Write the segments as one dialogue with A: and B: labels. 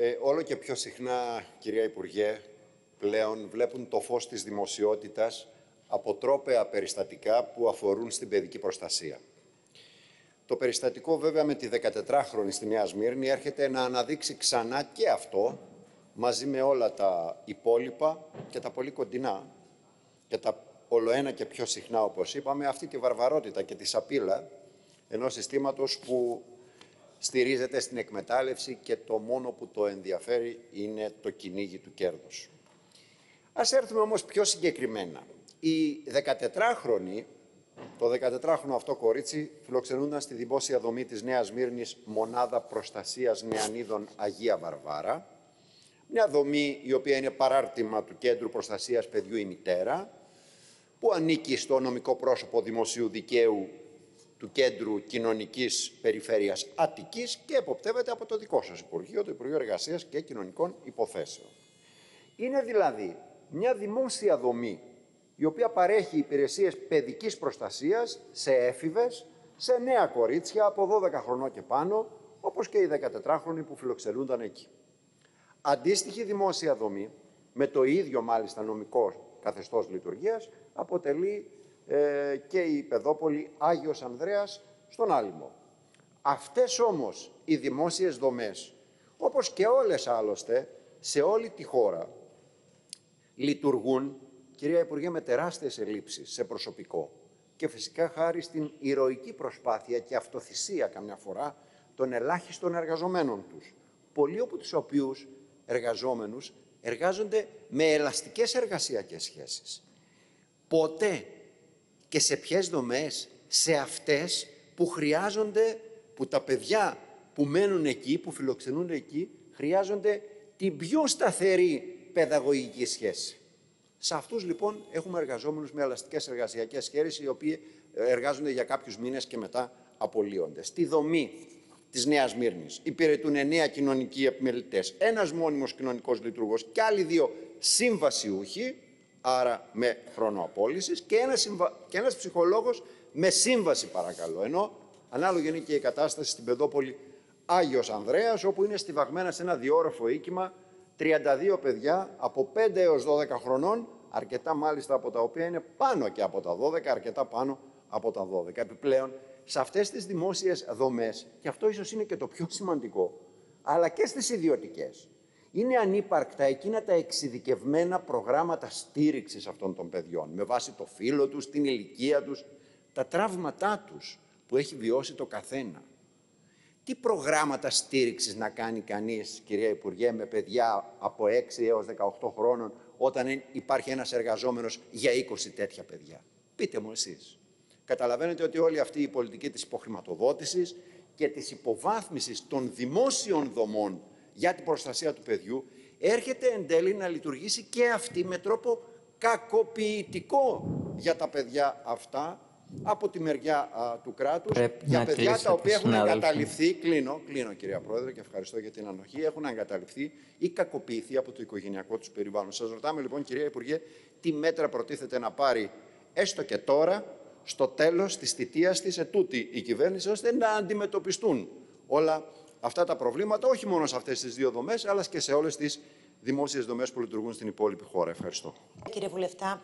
A: Όλο και πιο συχνά, κυρία Υπουργέ, πλέον βλέπουν το φως της δημοσιότητας αποτρόπαια περιστατικά που αφορούν στην παιδική προστασία. Το περιστατικό βέβαια με τη 14χρονη στη Νέα Σμύρνη έρχεται να αναδείξει ξανά και αυτό, μαζί με όλα τα υπόλοιπα και τα πολύ κοντινά και τα ολοένα και πιο συχνά, όπως είπαμε, αυτή τη βαρβαρότητα και τη σαπίλα ενός συστήματος που στηρίζεται στην εκμετάλλευση και το μόνο που το ενδιαφέρει είναι το κυνήγι του κέρδους. Ας έρθουμε όμως πιο συγκεκριμένα. Η 14χρονη, το 14χρονο αυτό κορίτσι φιλοξενούνταν στη δημόσια δομή της Νέας Σμύρνης Μονάδα Προστασίας Νεανίδων Αγία Βαρβάρα, μια δομή η οποία είναι παράρτημα του Κέντρου Προστασίας Παιδιού η Μητέρα, που ανήκει στο νομικό πρόσωπο δημοσίου δικαίου του Κέντρου Κοινωνικής Περιφέρειας Αττικής και εποπτεύεται από το δικό σας Υπουργείο, το Υπουργείο Εργασίας και Κοινωνικών Υποθέσεων. Είναι δηλαδή μια δημόσια δομή η οποία παρέχει υπηρεσίες παιδικής προστασίας σε έφηβες, σε νέα κορίτσια από 12 χρονών και πάνω, όπως και οι 14χρονοι που φιλοξενούνταν εκεί. Αντίστοιχη δημόσια δομή, με το ίδιο μάλιστα νομικό καθεστώς λειτουργίας, αποτελεί και η παιδόπολη Άγιος Ανδρέας στον Άλυμο. Αυτές όμως οι δημόσιες δομές, όπως και όλες άλλωστε, σε όλη τη χώρα, λειτουργούν, κυρία Υπουργέ, με τεράστιες ελλείψεις σε προσωπικό και φυσικά χάρη στην ηρωική προσπάθεια και αυτοθυσία καμιά φορά των ελάχιστων εργαζομένων τους, πολλοί από τους οποίους εργαζόμενους εργάζονται με ελαστικές εργασιακές σχέσεις. Πότε και σε ποιες δομές? Σε αυτές που χρειάζονται, που τα παιδιά που μένουν εκεί, που φιλοξενούνται εκεί, χρειάζονται την πιο σταθερή παιδαγωγική σχέση. Σε αυτούς λοιπόν έχουμε εργαζόμενους με ελαστικές εργασιακές σχέσεις, οι οποίοι εργάζονται για κάποιους μήνες και μετά απολύονται. Στη δομή της Νέας Σμύρνης υπηρετούν 9 κοινωνικοί επιμελητές, ένας μόνιμος κοινωνικός λειτουργός και άλλοι 2 συμβασιούχοι, άρα με χρόνο απόλυσης, και ένας ψυχολόγος με σύμβαση, παρακαλώ. Ενώ ανάλογη είναι και η κατάσταση στην παιδόπολη Άγιος Ανδρέας, όπου είναι στιβαγμένα σε ένα διόροφο οίκημα 32 παιδιά από 5 έως 12 χρονών, αρκετά μάλιστα από τα οποία είναι πάνω και από τα 12, αρκετά πάνω από τα 12. Επιπλέον, σε αυτές τις δημόσιες δομές, και αυτό ίσως είναι και το πιο σημαντικό, αλλά και στις ιδιωτικές, είναι ανύπαρκτα εκείνα τα εξειδικευμένα προγράμματα στήριξης αυτών των παιδιών, με βάση το φύλο τους, την ηλικία τους, τα τραύματά τους που έχει βιώσει το καθένα. Τι προγράμματα στήριξης να κάνει κανείς, κυρία Υπουργέ, με παιδιά από 6 έως 18 χρόνων, όταν υπάρχει ένας εργαζόμενος για 20 τέτοια παιδιά? Πείτε μου εσείς. Καταλαβαίνετε ότι όλη αυτή η πολιτική της υποχρηματοδότησης και της υποβάθμισης των δημόσιων δομών για την προστασία του παιδιού έρχεται εν τέλει να λειτουργήσει και αυτή με τρόπο κακοποιητικό για τα παιδιά αυτά από τη μεριά του κράτους, για παιδιά τα οποία έχουν εγκαταλειφθεί, κλείνω κυρία Πρόεδρε και ευχαριστώ για την ανοχή, έχουν εγκαταλειφθεί ή κακοποιηθεί από το οικογενειακό τους περιβάλλον. Σας ρωτάμε λοιπόν, κυρία Υπουργέ, τι μέτρα προτίθεται να πάρει έστω και τώρα, στο τέλος της θητείας της, ετούτη η κυβέρνηση, ώστε να αντιμετωπιστούν όλα αυτά τα προβλήματα, όχι μόνο σε αυτές τις 2 δομές, αλλά και σε όλες τις δημόσιες δομές που λειτουργούν στην υπόλοιπη χώρα. Ευχαριστώ.
B: Κύριε Βουλευτά,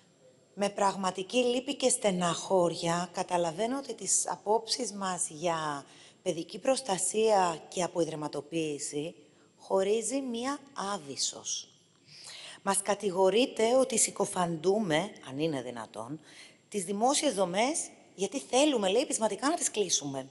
B: με πραγματική λύπη και στεναχώρια καταλαβαίνω ότι τις απόψεις μας για παιδική προστασία και αποϊδρεματοποίηση χωρίζει μία άβυσσος. Μας κατηγορείτε ότι συκοφαντούμε, αν είναι δυνατόν, τις δημόσιες δομές, γιατί θέλουμε, λέει, πεισματικά να τις κλείσουμε.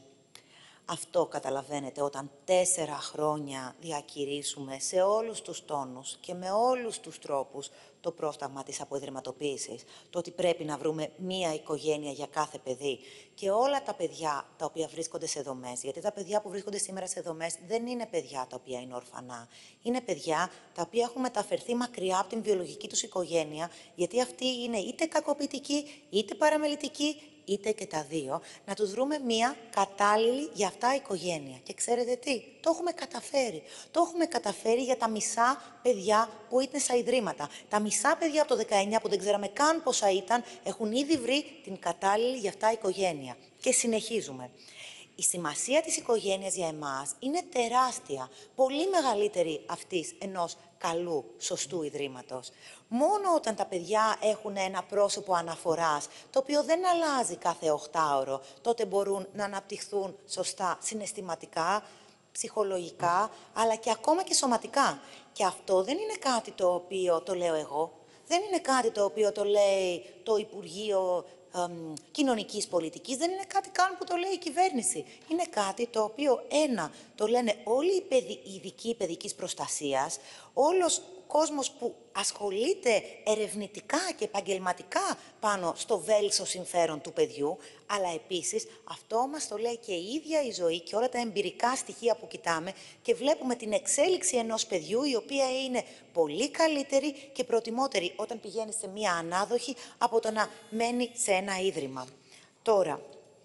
B: Αυτό καταλαβαίνετε όταν 4 χρόνια διακηρύσουμε σε όλους τους τόνους και με όλους τους τρόπους το πρόσταγμα της αποϊδρεματοποίησης, το ότι πρέπει να βρούμε μία οικογένεια για κάθε παιδί και όλα τα παιδιά τα οποία βρίσκονται σε δομές, γιατί τα παιδιά που βρίσκονται σήμερα σε δομές δεν είναι παιδιά τα οποία είναι ορφανά, είναι παιδιά τα οποία έχουν μεταφερθεί μακριά από την βιολογική τους οικογένεια, γιατί αυτή είναι είτε κακοποιητική, είτε παραμελητική, είτε και τα 2, να τους βρούμε μία κατάλληλη για αυτά οικογένεια. Και ξέρετε τι, το έχουμε καταφέρει. Το έχουμε καταφέρει για τα μισά παιδιά που ήταν στα ιδρύματα. Τα μισά παιδιά από το 19 που δεν ξέραμε καν πόσα ήταν, έχουν ήδη βρει την κατάλληλη για αυτά οικογένεια. Και συνεχίζουμε. Η σημασία της οικογένειας για εμάς είναι τεράστια, πολύ μεγαλύτερη αυτής ενός καλού, σωστού ιδρύματος. Μόνο όταν τα παιδιά έχουν ένα πρόσωπο αναφοράς, το οποίο δεν αλλάζει κάθε 8ωρο, τότε μπορούν να αναπτυχθούν σωστά συναισθηματικά, ψυχολογικά, αλλά και ακόμα και σωματικά. Και αυτό δεν είναι κάτι το οποίο το λέω εγώ. Δεν είναι κάτι το οποίο το λέει το Υπουργείο Κοινωνικής Πολιτικής, δεν είναι κάτι καν που το λέει η κυβέρνηση. Είναι κάτι το οποίο, το λένε όλοι οι ειδικοί παιδικής προστασίας, όλος ο κόσμος που ασχολείται ερευνητικά και επαγγελματικά πάνω στο βέλσο συμφέρον του παιδιού, αλλά επίσης αυτό μας το λέει και η ίδια η ζωή και όλα τα εμπειρικά στοιχεία που κοιτάμε και βλέπουμε την εξέλιξη ενός παιδιού, η οποία είναι πολύ καλύτερη και προτιμότερη όταν πηγαίνει σε μία ανάδοχη από το να μένει σε ένα ίδρυμα. Τώρα,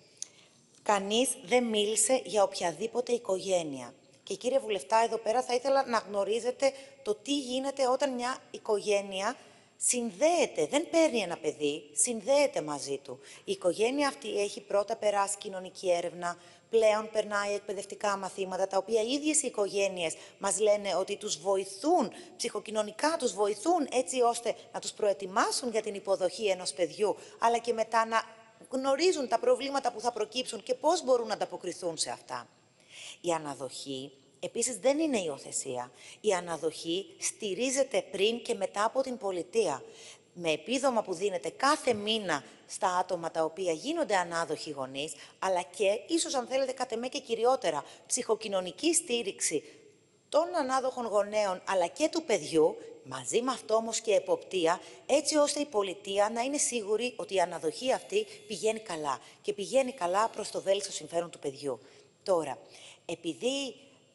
B: κανείς δεν μίλησε για οποιαδήποτε οικογένεια. Και κύριε Βουλευτά, εδώ πέρα θα ήθελα να γνωρίζετε το τι γίνεται όταν μια οικογένεια συνδέεται, δεν παίρνει ένα παιδί, συνδέεται μαζί του. Η οικογένεια αυτή έχει πρώτα περάσει κοινωνική έρευνα, πλέον περνάει εκπαιδευτικά μαθήματα, τα οποία οι ίδιες οι οικογένειες μας λένε ότι τους βοηθούν, ψυχοκοινωνικά τους βοηθούν, έτσι ώστε να τους προετοιμάσουν για την υποδοχή ενός παιδιού, αλλά και μετά να γνωρίζουν τα προβλήματα που θα προκύψουν και πώς μπορούν να ανταποκριθούν σε αυτά. Η αναδοχή επίσης δεν είναι υιοθεσία. Η αναδοχή στηρίζεται πριν και μετά από την πολιτεία, με επίδομα που δίνεται κάθε μήνα στα άτομα τα οποία γίνονται ανάδοχοι γονείς, αλλά και, ίσως αν θέλετε κατ' εμέ και κυριότερα, ψυχοκοινωνική στήριξη των ανάδοχων γονέων, αλλά και του παιδιού, μαζί με αυτό όμως και εποπτεία, έτσι ώστε η πολιτεία να είναι σίγουρη ότι η αναδοχή αυτή πηγαίνει καλά και πηγαίνει καλά προς το βέλτιστο συμφέρον του παιδιού. Τώρα, επειδή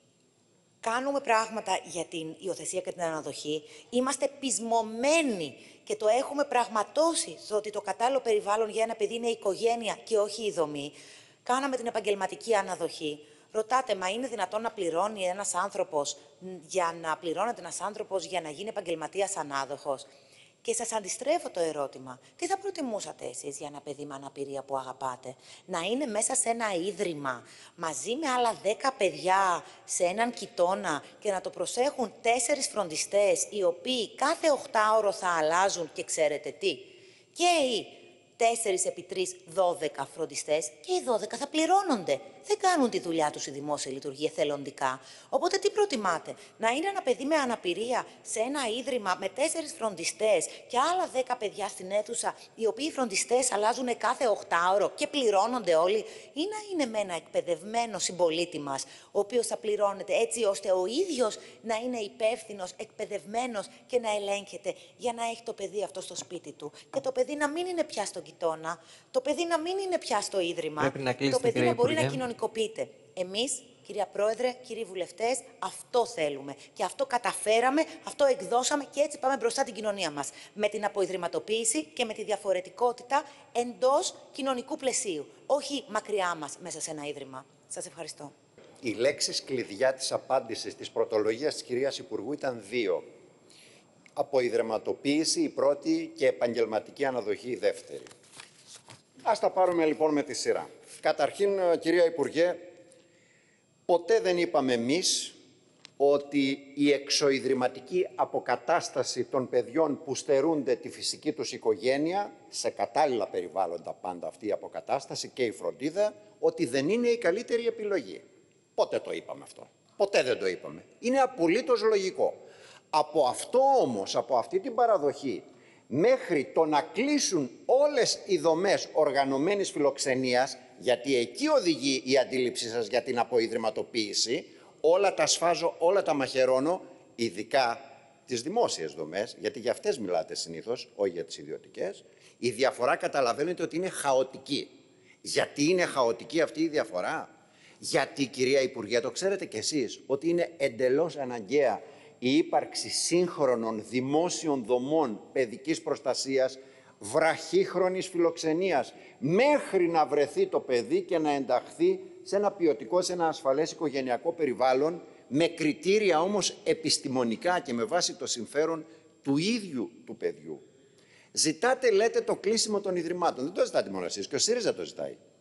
B: κάνουμε πράγματα για την υιοθεσία και την αναδοχή, είμαστε πεισμωμένοι και το έχουμε πραγματώσει στο ότι το κατάλληλο περιβάλλον για ένα παιδί είναι η οικογένεια και όχι η δομή. Κάναμε την επαγγελματική αναδοχή. Ρωτάτε, μα είναι δυνατόν να πληρώνει ένας άνθρωπος, πληρώνεται ένας άνθρωπος για να γίνει επαγγελματίας ανάδοχος? Και σας αντιστρέφω το ερώτημα. Τι θα προτιμούσατε εσείς για ένα παιδί με αναπηρία που αγαπάτε? Να είναι μέσα σε ένα ίδρυμα, μαζί με άλλα 10 παιδιά, σε έναν κοιτώνα και να το προσέχουν 4 φροντιστές, οι οποίοι κάθε 8ωρο θα αλλάζουν και ξέρετε τι? Και οι 4 επί 3, 12 φροντιστές και οι 12 θα πληρώνονται. Δεν κάνουν τη δουλειά τους η δημόσια λειτουργία εθελοντικά. Οπότε τι προτιμάτε? Να είναι ένα παιδί με αναπηρία σε ένα ίδρυμα με 4 φροντιστές και άλλα 10 παιδιά στην αίθουσα, οι οποίοι φροντιστές αλλάζουν κάθε 8ωρο και πληρώνονται όλοι? Ή να είναι με ένα εκπαιδευμένο συμπολίτη μας, ο οποίος θα πληρώνεται έτσι ώστε ο ίδιος να είναι υπεύθυνος, εκπαιδευμένος και να ελέγχεται για να έχει το παιδί αυτό στο σπίτι του. Και το παιδί να μην είναι πια στον κοιτώνα, το παιδί να μην είναι πια στο ίδρυμα, το παιδί να μπορεί να κοινωνικοποιείται. Εμείς, κυρία Πρόεδρε, κύριοι βουλευτές, αυτό θέλουμε. Και αυτό καταφέραμε, αυτό εκδώσαμε και έτσι πάμε μπροστά την κοινωνία μας. Με την αποϊδρυματοποίηση και με τη διαφορετικότητα εντός κοινωνικού πλαισίου. Όχι μακριά μας μέσα σε ένα ίδρυμα. Σας ευχαριστώ.
A: Οι λέξεις κλειδιά της απάντησης της πρωτολογίας της κυρίας Υπουργού ήταν 2. Αποϊδρυματοποίηση η πρώτη και επαγγελματική αναδοχή η δεύτερη. Ας τα πάρουμε λοιπόν με τη σειρά. Καταρχήν, κυρία Υπουργέ, ποτέ δεν είπαμε εμείς ότι η εξωιδρυματική αποκατάσταση των παιδιών που στερούνται τη φυσική τους οικογένεια, σε κατάλληλα περιβάλλοντα πάντα αυτή η αποκατάσταση και η φροντίδα, ότι δεν είναι η καλύτερη επιλογή. Πότε το είπαμε αυτό? Ποτέ δεν το είπαμε. Είναι απολύτως λογικό. Από αυτό όμως, από αυτή την παραδοχή, μέχρι το να κλείσουν όλες οι δομές οργανωμένης φιλοξενίας, γιατί εκεί οδηγεί η αντίληψή σας για την αποϊδρυματοποίηση, όλα τα σφάζω, όλα τα μαχαιρώνω, ειδικά τις δημόσιες δομές, γιατί για αυτές μιλάτε συνήθως, όχι για τις ιδιωτικές. Η διαφορά καταλαβαίνετε ότι είναι χαοτική. Γιατί είναι χαοτική αυτή η διαφορά? Γιατί, κυρία Υπουργέ, το ξέρετε κι εσείς, ότι είναι εντελώς αναγκαία η ύπαρξη σύγχρονων δημόσιων δομών παιδικής προστασίας, βραχύχρονης φιλοξενίας, μέχρι να βρεθεί το παιδί και να ενταχθεί σε ένα ποιοτικό, σε ένα ασφαλές οικογενειακό περιβάλλον, με κριτήρια όμως επιστημονικά και με βάση το συμφέρον του ίδιου του παιδιού. Ζητάτε, λέτε, το κλείσιμο των ιδρυμάτων. Δεν το ζητάτε μόνο εσείς, και ο ΣΥΡΙΖΑ το ζητάει.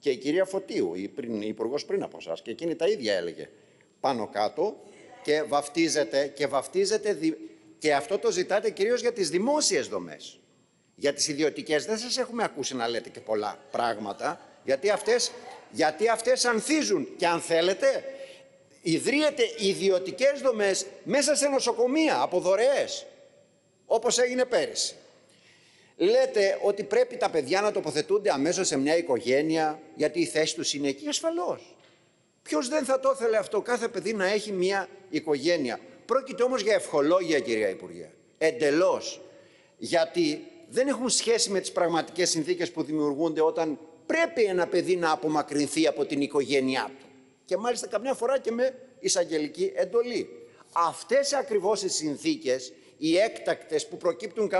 A: και η κυρία Φωτίου, η υπουργός πριν από εσάς, και εκείνη τα ίδια έλεγε πάνω κάτω και βαφτίζεται και αυτό το ζητάτε κυρίως για τις δημόσιες δομές. Για τις ιδιωτικές δεν σας έχουμε ακούσει να λέτε και πολλά πράγματα, γιατί αυτές ανθίζουν και αν θέλετε ιδρύετε ιδιωτικές δομές μέσα σε νοσοκομεία από δωρεές, όπως έγινε πέρυσι. Λέτε ότι πρέπει τα παιδιά να τοποθετούνται αμέσως σε μια οικογένεια γιατί η θέση τους είναι εκεί. Ασφαλώς. Ποιος δεν θα το ήθελε αυτό, κάθε παιδί να έχει μια οικογένεια. Πρόκειται όμως για ευχολόγια, κυρία Υπουργέ. Εντελώς. Γιατί δεν έχουν σχέση με τις πραγματικές συνθήκες που δημιουργούνται όταν πρέπει ένα παιδί να απομακρυνθεί από την οικογένειά του. Και μάλιστα καμιά φορά και με εισαγγελική εντολή. Αυτές ακριβώς οι συνθήκες, οι έκτακτες που προκύπτουν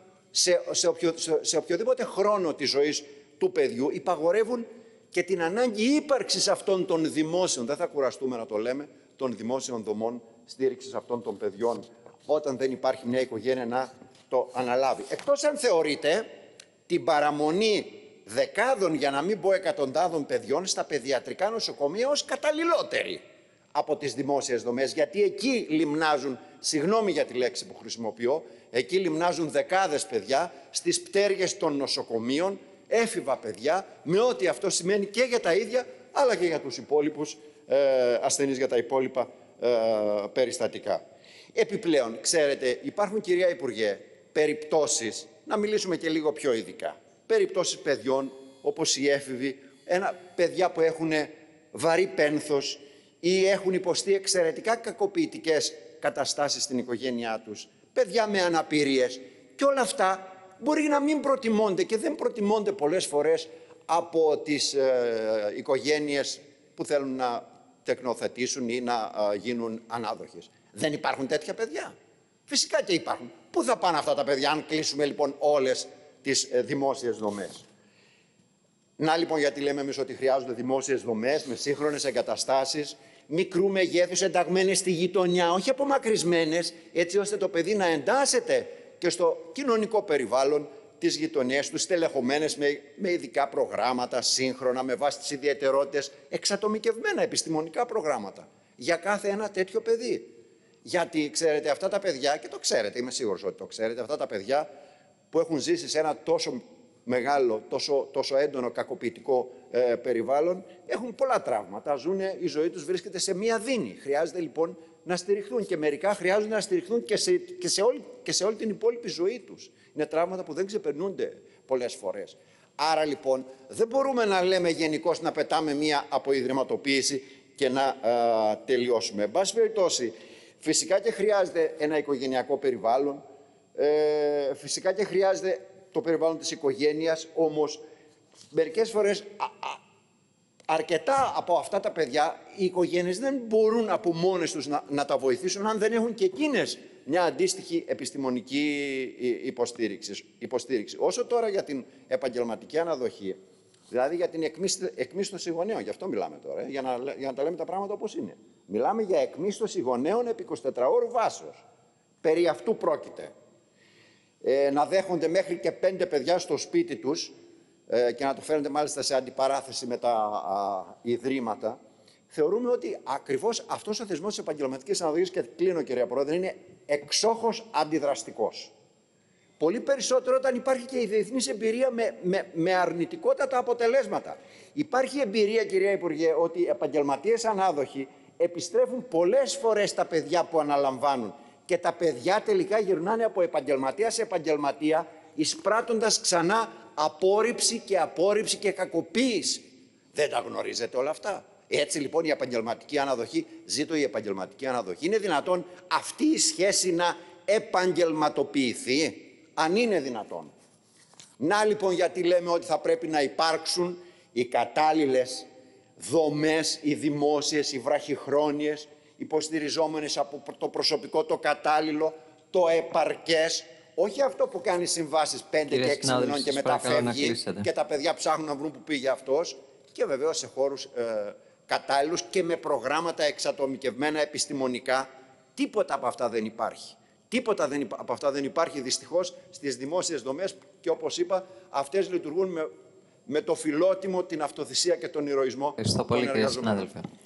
A: σε οποιοδήποτε χρόνο της ζωής του παιδιού, υπαγορεύουν και την ανάγκη ύπαρξης αυτών των δημόσιων, δεν θα κουραστούμε να το λέμε, των δημόσιων δομών στήριξης αυτών των παιδιών, όταν δεν υπάρχει μια οικογένεια να το αναλάβει. Εκτός αν θεωρείτε την παραμονή δεκάδων, για να μην πω εκατοντάδων παιδιών στα παιδιατρικά νοσοκομεία ως καταλληλότερη από τις δημόσιες δομές, γιατί εκεί λιμνάζουν, συγγνώμη για τη λέξη που χρησιμοποιώ, εκεί λιμνάζουν δεκάδες παιδιά στις πτέρυγες των νοσοκομείων, έφηβα παιδιά, με ό,τι αυτό σημαίνει και για τα ίδια, αλλά και για τους υπόλοιπους ασθενείς, για τα υπόλοιπα περιστατικά. Επιπλέον, ξέρετε, υπάρχουν, κυρία Υπουργέ, περιπτώσεις, να μιλήσουμε και λίγο πιο ειδικά, περιπτώσεις παιδιών όπως οι έφηβοι, παιδιά που έχουν βαρύ πένθος ή έχουν υποστεί εξαιρετικά κακοποιητικές καταστάσεις στην οικογένειά τους, παιδιά με αναπηρίες, και όλα αυτά μπορεί να μην προτιμώνται και δεν προτιμώνται πολλές φορές από τις οικογένειες που θέλουν να τεκνοθετήσουν ή να γίνουν ανάδοχες. Δεν υπάρχουν τέτοια παιδιά? Φυσικά και υπάρχουν. Πού θα πάνε αυτά τα παιδιά αν κλείσουμε λοιπόν όλες τις δημόσιες δομές? Να λοιπόν γιατί λέμε εμείς ότι χρειάζονται δημόσιες δομές με σύγχρονες εγκαταστάσεις, μικρού μεγέθους, ενταγμένες στη γειτονιά, όχι απομακρυσμένες, έτσι ώστε το παιδί να εντάσσεται και στο κοινωνικό περιβάλλον της γειτονιάς του, στελεχωμένες με ειδικά προγράμματα, σύγχρονα, με βάση τις ιδιαιτερότητες, εξατομικευμένα επιστημονικά προγράμματα για κάθε ένα τέτοιο παιδί. Γιατί, ξέρετε, αυτά τα παιδιά, και το ξέρετε, είμαι σίγουρος ότι το ξέρετε, αυτά τα παιδιά που έχουν ζήσει σε ένα τόσο μεγάλο, τόσο έντονο κακοποιητικό περιβάλλον, έχουν πολλά τραύματα, η ζωή τους βρίσκεται σε μία δίνη. Χρειάζεται λοιπόν να στηριχθούν και μερικά χρειάζονται να στηριχθούν και σε όλη την υπόλοιπη ζωή τους. Είναι τραύματα που δεν ξεπερνούνται πολλές φορές. Άρα λοιπόν δεν μπορούμε να λέμε γενικώς να πετάμε μία αποϊδρυματοποίηση και να τελειώσουμε. Εν πάση περιπτώσει, φυσικά και χρειάζεται ένα οικογενειακό περιβάλλον, φυσικά και χρειάζεται το περιβάλλον της οικογένειας, όμως μερικές φορές αρκετά από αυτά τα παιδιά οι οικογένειες δεν μπορούν από μόνες τους να τα βοηθήσουν αν δεν έχουν και εκείνες μια αντίστοιχη επιστημονική υποστήριξη. Όσο τώρα για την επαγγελματική αναδοχή, δηλαδή για την εκμίσθωση γονέων, γι' αυτό μιλάμε τώρα, για να τα λέμε τα πράγματα όπως είναι. Μιλάμε για εκμίσθωση γονέων επί 24 ώρου βάσεως. Περί αυτού πρόκειται. Να δέχονται μέχρι και 5 παιδιά στο σπίτι τους και να το φέρνετε μάλιστα σε αντιπαράθεση με τα ιδρύματα. Θεωρούμε ότι ακριβώς αυτός ο θεσμός της επαγγελματικής αναδοχής, και κλείνω κυρία Πρόεδρε, είναι εξόχως αντιδραστικός. Πολύ περισσότερο όταν υπάρχει και η διεθνής εμπειρία με αρνητικότατα αποτελέσματα. Υπάρχει εμπειρία, κυρία Υπουργέ, ότι οι επαγγελματίες ανάδοχοι επιστρέφουν πολλές φορές τα παιδιά που αναλαμβάνουν και τα παιδιά τελικά γυρνάνε από επαγγελματία σε επαγγελματία, εισπράττοντας ξανά απόρριψη και κακοποίηση. Δεν τα γνωρίζετε όλα αυτά? Έτσι λοιπόν η επαγγελματική αναδοχή, ζήτω η επαγγελματική αναδοχή, είναι δυνατόν αυτή η σχέση να επαγγελματοποιηθεί? Αν είναι δυνατόν. Να λοιπόν γιατί λέμε ότι θα πρέπει να υπάρξουν οι κατάλληλες δομές, οι δημόσιες, οι βραχυχρόνιες, υποστηριζόμενες από το προσωπικό το κατάλληλο, το επαρκές, όχι αυτό που κάνει συμβάσεις 5 και 6 μηνών και μετά φεύγει και τα παιδιά ψάχνουν να βρουν που πήγε αυτός, και βεβαίως σε χώρους κατάλληλους και με προγράμματα εξατομικευμένα επιστημονικά. Τίποτα από αυτά δεν υπάρχει. Τίποτα από αυτά δεν υπάρχει δυστυχώς στις δημόσιες δομές, και όπως είπα αυτές λειτουργούν με με το φιλότιμο, την αυτοθυσία και τον ηρωισμό
C: Ευχαριστώ
A: των
C: πολύ, κύριε
A: εργαζομένων.
C: συνάδελφε.